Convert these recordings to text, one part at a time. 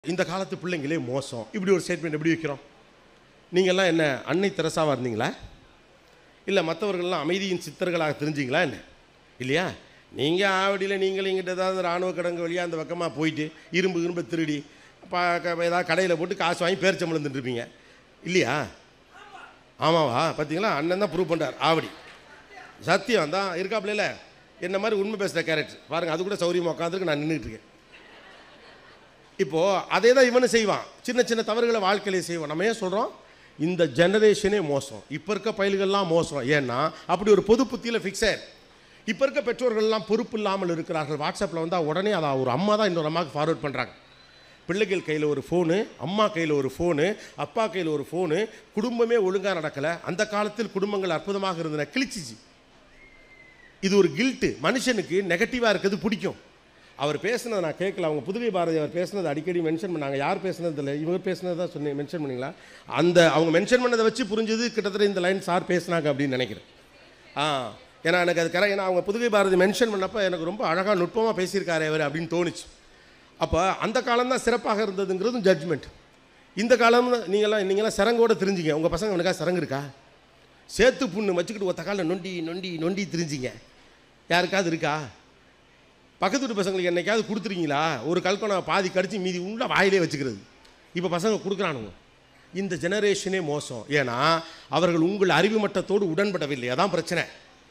இந்த காலத்து பிள்ளைங்களே மோசம், இப்படி ஒரு ஸ்டேட்மெண்ட் எப்படி வைக்கிறோம்? நீங்கள்லாம் என்ன அன்னை தெரசாவாக இருந்தீங்களா? இல்லை மற்றவர்கள்லாம் அமைதியின் சித்தர்களாக தெரிஞ்சிங்களா என்ன? இல்லையா? நீங்கள் ஆவடியில் நீங்களும் இங்கிட்ட ஏதாவது இராணுவ கடங்கு வழியாக அந்த பக்கமாக போயிட்டு இரும்பு திருடி ஏதாவது கடையில் போட்டு காசு வாங்கி பேரிச்சம்பளம் தின்றுருப்பீங்க இல்லையா? ஆமாவா? பார்த்தீங்களா, அண்ணன் தான் ப்ரூவ் பண்ணுறார். ஆவடி சத்தியம் தான் இருக்காப்புல. என்ன மாதிரி உண்மை பேசுகிற கேரக்டர் பாருங்கள், அது கூட சௌரியமாக உட்காந்துருக்கு, நான் நின்றுட்டு இருக்கேன். இப்போது அதே தான் இவனு செய்வான், சின்ன சின்ன தவறுகளை வாழ்க்கையிலே செய்வான். நம்ம ஏன் சொல்கிறோம் இந்த ஜெனரேஷனே மோசம், இப்போ இருக்க பயல்கள்லாம் மோசம்? ஏன்னா அப்படி ஒரு பொது புத்தியில் ஃபிக்ஸ் ஆயிரு. இப்போ இருக்க பெற்றோர்கள்லாம் பொறுப்பு இல்லாமல் இருக்கிறார்கள். வாட்ஸ்அப்பில் வந்தால் உடனே அதை ஒரு அம்மா தான் இன்னொரு அம்மாவுக்கு ஃபார்வர்ட் பண்ணுறாங்க. பிள்ளைகள் கையில் ஒரு ஃபோனு, அம்மா கையில் ஒரு ஃபோனு, அப்பா கையில் ஒரு ஃபோனு, குடும்பமே ஒழுங்காக நடக்கலை. அந்த காலத்தில் குடும்பங்கள் அற்புதமாக இருந்தன, கிழிச்சிச்சு. இது ஒரு கில்ட்டு. மனுஷனுக்கு நெகட்டிவாக இருக்கிறது பிடிக்கும். அவர் பேசுனதை நான் கேட்கல, அவங்க புதுகை பாரதி அவர் பேசுனது அடிக்கடி மென்ஷன் பண்ணாங்க. யார் பேசுனது இல்லை, இவங்க பேசுனது தான் சொன்னேன். மென்ஷன் பண்ணிங்களா? அந்த அவங்க மென்ஷன் பண்ணதை வச்சு புரிஞ்சது கிட்டத்தட்ட இந்த லைன் சார் பேசுனாங்க அப்படின்னு நினைக்கிறேன். ஏன்னா எனக்கு அது கரெக்ட். ஏன்னா அவங்க புதுகை பாரதி மென்ஷன் பண்ணப்போ எனக்கு ரொம்ப அழகாக நுட்பமாக பேசியிருக்காரு அவர் அப்படின்னு தோணுச்சு. அப்போ அந்த காலம் தான் சிறப்பாக இருந்ததுங்கிறதும் ஜட்ஜ்மெண்ட். இந்த காலம் நீங்களாம் சரங்கோடு தெரிஞ்சிங்க. உங்கள் பசங்க அவனுக்காக சரங்கு இருக்கா? சேத்து புண்ணு வச்சுக்கிட்டு ஒத்த காலில் நொண்டி நொண்டி நொண்டி தெரிஞ்சிங்க. யாருக்காவது இருக்கா? பக்கத்து வீட்டு பசங்களுக்கு என்னைக்காவது கொடுத்துருக்கீங்களா? ஒரு கல்கொனை பாதி கடிச்சு மீதி உள்ள வாயிலே வச்சுக்கிறது. இப்போ பசங்க கொடுக்குறானுங்க. இந்த ஜெனரேஷனே மோசம். ஏன்னா அவர்கள் உங்கள் அறிவு மட்டத்தோடு உடன்படவில்லை. அதான் பிரச்சனை.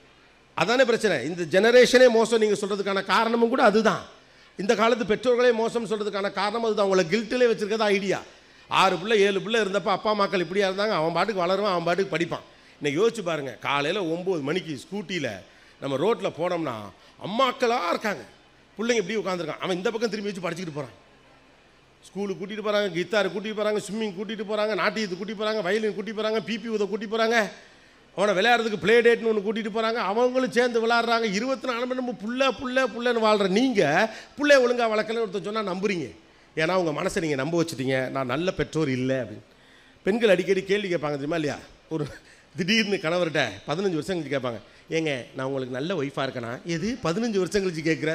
அதானே பிரச்சனை. இந்த ஜெனரேஷனே மோசம் நீங்கள் சொல்கிறதுக்கான காரணமும் கூட அதுதான். இந்த காலத்து பெற்றோர்களே மோசம் சொல்கிறதுக்கான காரணம் அதுதான். அவங்கள கில்ட்டிலே வச்சுருக்கதா ஐடியா. 6 பிள்ளை 7 பிள்ளை இருந்தப்போ அப்பா அம்மாக்கள் இப்படியா இருந்தாங்க. அவன் பாட்டுக்கு வளருவான், அவன் பாட்டுக்கு படிப்பான். இன்னைக்கு யோசிச்சு பாருங்கள், காலையில் 9 மணிக்கு ஸ்கூட்டியில் நம்ம ரோட்டில் போனோம்னா அம்மாக்களாக இருக்காங்க, பிள்ளைங்க இப்படி உட்காந்துருக்கான். அவன் இந்த பக்கம் திரும்பி வச்சு படிச்சுக்கிட்டு போகிறான். ஸ்கூலுக்கு கூட்டிகிட்டு போகிறாங்க, கித்தார் கூட்டிகிட்டு போகிறாங்க, ஸ்விம்மிங் கூட்டிகிட்டு போகிறாங்க, நாட்டியத்துக்கு கூட்டிகிட்டு போகிறாங்க, வயலின் கூட்டிகிட்டு போகிறாங்க, பிபி உதை கூட்டிகிட்டு போகிறாங்க, அவனை விளையாடுறதுக்கு ப்ளே டேட்னு ஒன்று கூட்டிகிட்டு போகிறாங்க. அவங்களும் சேர்ந்து விளையாடுறாங்க. 24 மணி நேரம் புள்ளன்னு வாழ்கிற நீங்கள் பிள்ளை ஒழுங்காக வளர்க்கலன்னு ஒருத்தர் சொன்னால் நம்புறீங்க. ஏன்னா உங்கள் மனசை நீங்கள் நம்ப வச்சுட்டீங்க, நான் நல்ல பெற்றோர் இல்லை அப்படின்னு. பெண்கள் அடிக்கடி கேள்வி கேட்பாங்க தெரியுமா இல்லையா? ஒரு திடீர்னு கணவர்கிட்ட 15 வருஷம் கழிச்சு கேட்பாங்க, ஏங்க நான் உங்களுக்கு நல்ல ஒய்ஃபாக இருக்கேனா? எது 15 வருஷம் கழிச்சு கேட்குற?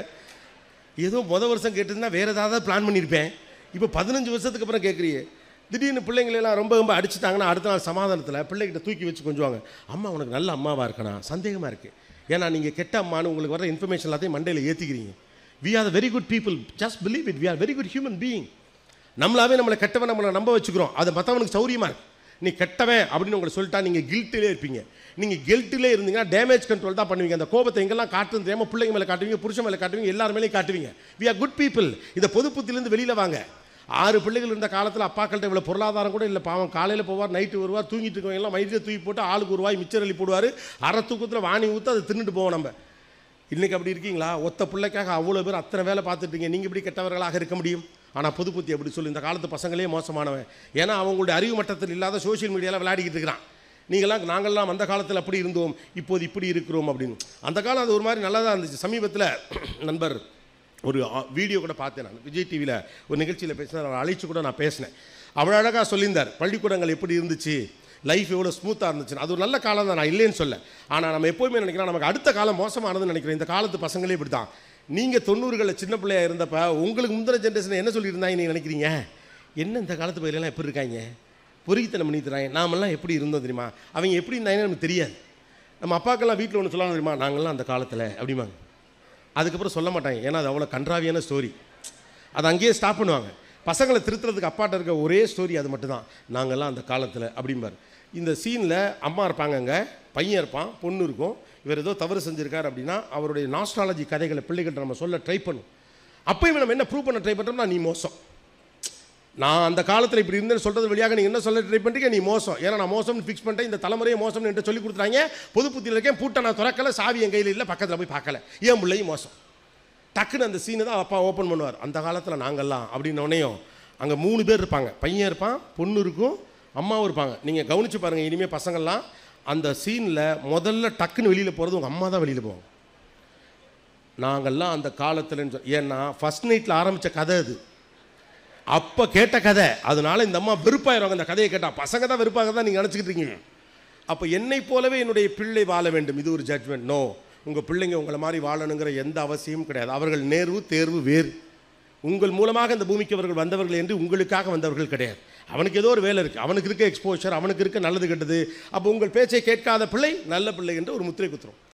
ஏதோ வருஷம் கேட்டிருந்தா வேறு ஏதாவது பிளான் பண்ணியிருப்பேன், இப்போ 15 வருஷத்துக்கு அப்புறம் கேட்குறியே. திடீர்னு பிள்ளைங்களெல்லாம் ரொம்ப அடிச்சுட்டாங்கன்னா அடுத்த நாள் சமாதானத்தில் பிள்ளைகிட்ட தூக்கி வச்சு கொஞ்சுவாங்க. அம்மா உனக்கு நல்ல அம்மாவாக இருக்கணும், சந்தேகமாக இருக்குது. ஏன்னா நீங்கள் கெட்ட அம்மானு உங்களுக்கு வர இன்ஃபர்மேஷன் எல்லாத்தையும் மண்டையில் ஏற்றிக்கிறீங்க. We are very good people, just believe it, we are very good human being. நம்மளாவே நம்மளை கெட்டவன் நம்மளை நம்ப வச்சுக்கிறோம். அது மற்றவனுக்கு சௌரியமாக இருக்குது. நீ கெட்டவன் அப்படின்னு உங்களை சொல்லிட்டா நீங்கள் கில்ட்டிலே இருப்பீங்க. நீங்கள் கில்ட்டிலே இருந்தீங்கன்னா டேமேஜ் கண்ட்ரோல் தான் பண்ணுவீங்க. அந்த கோபத்தை எங்கெல்லாம் காட்டுறது தெரியாமல் பிள்ளைங்க மேலே காட்டுவீங்க, புருஷன் மேலே காட்டுவீங்க, எல்லார் மேலேயும் காட்டுவீங்க. We are good people. இந்த பொது புத்திலேருந்து வெளியில் வாங்க. 6 பிள்ளைகள் இருந்த காலத்தில் அப்பாக்கள்கிட்ட இவ்வளோ பொருளாதாரம் கூட இல்லை. பாவம் காலையில் போவார், நைட்டு வருவார், தூங்கிட்டு இருக்கவங்க எல்லாம் வயிற்றில் தூக்கி போட்டு ஆளுக்கு ஒரு வாய் மிச்சர் அள்ளி போடுவார். அரை தூக்கத்தில் வாணி ஊற்று அதை தின்னுட்டு போவோம். நம்ம இன்றைக்கி அப்படி இருக்கீங்களா? ஒத்த பிள்ளைக்காக அவ்வளோ பேர் அத்தனை வேலை பார்த்துட்டீங்க. நீங்கள் இப்படி கெட்டவர்களாக இருக்க முடியும்? ஆனால் புது புத்தி அப்படி சொல்லி இந்த காலத்து பசங்களே மோசமானவன். ஏன்னா அவங்களுடைய அறிவு மட்டத்தில் இல்லாத சோஷியல் மீடியாவில் விளையாடிக்கிட்டு இருக்கிறான். நாங்கள்லாம் அந்த காலத்தில் அப்படி இருந்தோம், இப்போது இப்படி இருக்கிறோம் அப்படின்னு. அந்த காலம் அது ஒரு மாதிரி நல்லா தான் இருந்துச்சு. சமீபத்தில் நண்பர் ஒரு வீடியோ கூட பார்த்தேன். நான் விஜய் டிவியில் ஒரு நிகழ்ச்சியில் பேசினேன், அவரை அழைச்சி கூட நான் பேசினேன். அவ்வளோ அழகாக சொல்லியிருந்தார், பள்ளிக்கூடங்கள் எப்படி இருந்துச்சு, லைஃப் எவ்வளோ ஸ்மூத்தாக இருந்துச்சு. அது ஒரு நல்ல காலம் தான், நான் இல்லைன்னு சொல்ல. ஆனால் நம்ம எப்போவுமே நினைக்கிறோம் நமக்கு அடுத்த காலம் மோசமானதுன்னு நினைக்கிறோம். இந்த காலத்து பசங்களே இப்படி தான். நீங்கள் 90களில் சின்ன பிள்ளையாக இருந்தப்போ உங்களுக்கு முந்தின ஜென்ரேஷன் என்ன சொல்லியிருந்தாங்க நீங்கள் நினைக்கிறீங்க? என்ன இந்த காலத்து பயிரெல்லாம் எப்படி இருக்காங்க, பொறுக்கித்தனம் பண்ணி தராங்க. நாமெல்லாம் எப்படி இருந்தோம் தெரியுமா? அவங்க எப்படி இருந்தாங்கன்னு நமக்கு தெரியாது. நம்ம அப்பாக்கெல்லாம் வீட்டில் ஒன்று சொல்லலாம் தெரியுமா, நாங்கள்லாம் அந்த காலத்தில் அப்படிம்பாங்க. அதுக்கப்புறம் சொல்ல மாட்டாங்க, ஏன்னா அது அவ்வளோ கன்றாவியான ஸ்டோரி. அதை அங்கேயே ஸ்டாப் பண்ணுவாங்க. பசங்களை திருத்துறதுக்கு அப்பாட்ட இருக்க ஒரே ஸ்டோரி அது மட்டும்தான், நாங்கள்லாம் அந்த காலத்தில் அப்படிம்பார். இந்த சீனில் அம்மா இருப்பாங்கங்க, பையன் இருப்பான், பொண்ணு இருக்கும். இவர் ஏதோ தவறு செஞ்சுருக்கார் அப்படின்னா அவருடைய நாஸ்ட்ராலஜி கதைகளை பிள்ளைகிட்ட நம்ம சொல்ல ட்ரை பண்ணும். அப்போயும் நம்ம என்ன ப்ரூவ் பண்ண ட்ரை பண்ணுறோம்னா, நீ மோசம், நான் அந்த காலத்தில் இப்படி இருந்தேன்னு சொல்கிறது வழியாக நீங்கள் என்ன சொல்ல ட்ரை பண்ணுறீங்க, நீ மோசம். ஏன்னா நான் மோசம்னு ஃபிக்ஸ் பண்ணிட்டேன், இந்த தலைமுறையை மோசம்னு என்கிட்ட சொல்லி கொடுத்துறாங்க. பொது புத்தியில் இருக்கேன், பூட்டை நான் திறக்கலை, சாவி என் கையில் இல்லை, பக்கத்தில் போய் பார்க்கல, ஏன் பிள்ளையும் மோசம். டக்குன்னு அந்த சீனை தான் அப்பா ஓப்பன் பண்ணுவார். அந்த காலத்தில் நாங்கள்லாம் அப்படின்னோடனையும் அங்கே 3 பேர் இருப்பாங்க, பையன் இருப்பான், பொண்ணு இருக்கும், அம்மாவும் இருப்பாங்க. நீங்கள் கவனித்து பாருங்கள், இனிமேல் பசங்கள்லாம் அந்த சீனில் முதல்ல டக்குன்னு வெளியில் போகிறது உங்கள் அம்மா தான் வெளியில் போவாங்க. நாங்கள்லாம் அந்த காலத்தில், ஏன்னா ஃபஸ்ட் நைட்டில் ஆரம்பித்த கதை அது, அப்போ கேட்ட கதை. அதனால இந்த அம்மா வெறுப்பாயிருவாங்க அந்த கதையை கேட்டால். பசங்க தான் வெறுப்பாக தான் நீங்கள் நினச்சிக்கிட்டு இருக்கீங்க. அப்போ என்னை போலவே என்னுடைய பிள்ளை வாழ வேண்டும், இது ஒரு ஜட்ஜ்மெண்ட். நோ, உங்கள் பிள்ளைங்க உங்களை மாதிரி வாழணுங்கிற எந்த அவசியமும் கிடையாது. அவர்கள் நேர்வு தேர்வு வேறு. உங்கள் மூலமாக இந்த பூமிக்கு அவர்கள் வந்தவர்கள் என்று உங்களுக்காக வந்தவர்கள் கிடையாது. அவனுக்கு ஏதோ ஒரு வேலை இருக்குது, அவனுக்கு இருக்க எக்ஸ்போஷர், அவனுக்கு இருக்க நல்லது கெட்டது. அப்போ உங்கள் பேச்சை கேட்காத பிள்ளை நல்ல பிள்ளை என்று ஒரு முத்திரை குத்துறோம்.